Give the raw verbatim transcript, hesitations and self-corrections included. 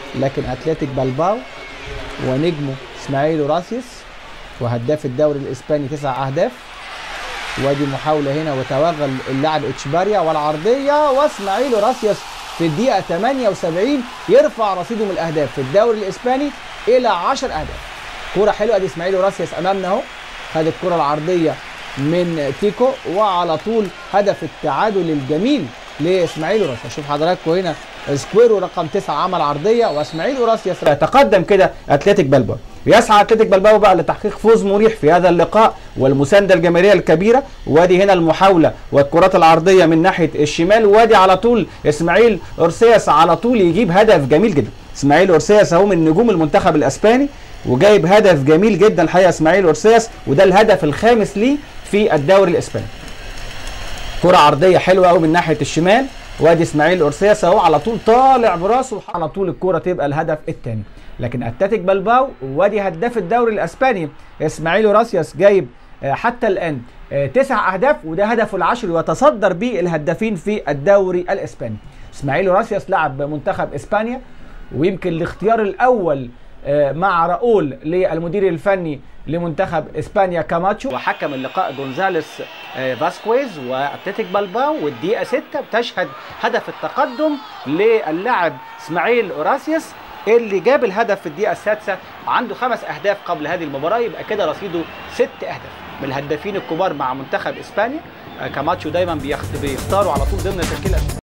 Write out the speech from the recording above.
لكن اتلتيك بلباو ونجمه اسماعيل اوراسيوس وهداف الدوري الاسباني تسع اهداف. وادي محاوله هنا وتوغل اللاعب اتشباريا والعرضيه، واسماعيل اوراسيوس في الدقيقه ثمانية وسبعين يرفع رصيده من الاهداف في الدوري الاسباني الى عشر اهداف. كوره حلوه، ادي اسماعيل اوراسيوس امامنا اهو، خد الكره العرضيه من تيكو وعلى طول هدف التعادل الجميل لاسماعيل اوراسيوس. شوف حضراتكم هنا سكويرو رقم تسعة عمل عرضيه واسماعيل اوراسيوس تقدم كده اتلتيك بلباو. يسعى اتلتيك بلباو بقى لتحقيق فوز مريح في هذا اللقاء والمسانده الجماهيريه الكبيره. وادي هنا المحاوله والكرات العرضيه من ناحيه الشمال، وادي على طول اسماعيل اوراسيوس على طول يجيب هدف جميل جدا. اسماعيل اوراسيوس اهو من نجوم المنتخب الاسباني وجايب هدف جميل جدا الحقيقه اسماعيل اوراسيوس، وده الهدف الخامس ليه في الدوري الاسباني. كرة عرضية حلوة قوي من ناحية الشمال، وادي اسماعيل اوراسيوس اهو على طول طالع براسه على طول الكرة تبقى الهدف الثاني. لكن اتلتيك بلباو وادي هداف الدوري الاسباني اسماعيل اوراسيوس جايب حتى الان تسع اهداف، وده هدفه العاشر ويتصدر به الهدافين في الدوري الاسباني. اسماعيل اوراسيوس لعب منتخب اسبانيا، ويمكن الاختيار الاول مع راؤول للمدير الفني لمنتخب اسبانيا كاماتشو، وحكم اللقاء جونزاليس فاسكويز. واتلتيك بلباو والدقيقه ستة بتشهد هدف التقدم للاعب اسماعيل اوراسيوس اللي جاب الهدف في الدقيقه السادسة، وعنده خمس اهداف قبل هذه المباراه، يبقى كده رصيده ست اهداف من الهدافين الكبار مع منتخب اسبانيا. كاماتشو دايما بيختاروا على طول ضمن تشكيله